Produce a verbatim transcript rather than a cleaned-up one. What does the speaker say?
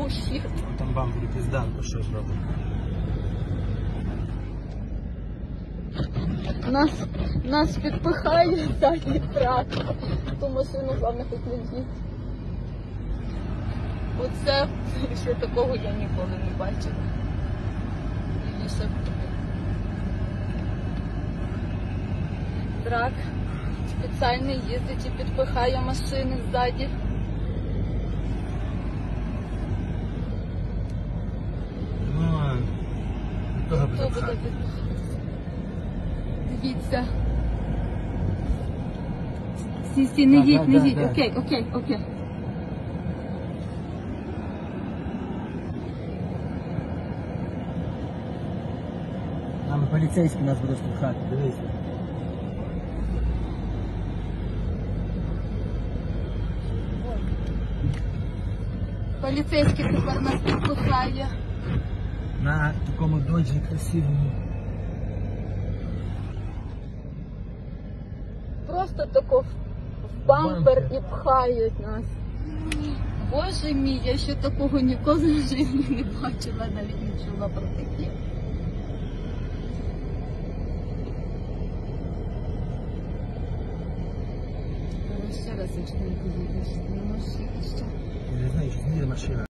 Буші. Там бампер пізда, то що зробимо? Нас, нас підпихає задній трак. Ту машину, головне, хоч не їдь. Оце, ще такого я ніколи не бачила. Лівіше. Трак спеціально їздить і підпихає машини ззаді. Ну, того Хто буде буде. Дивіться. Сі, сі, не Да, їдь, да, не да, їдь. да. Окей, окей, окей. Там поліцейські нас будуть штовхати, дивіться. Поліцейський тепер нас підпихає. На такому доджі красивому. Просто тако в бампер і пхають нас. Боже мій, я ще такого ніколи в житті не бачила, навіть не чула про таке. Ще разочку не поїдеш, не можеш ще. Я не знаю, чи зміє машина.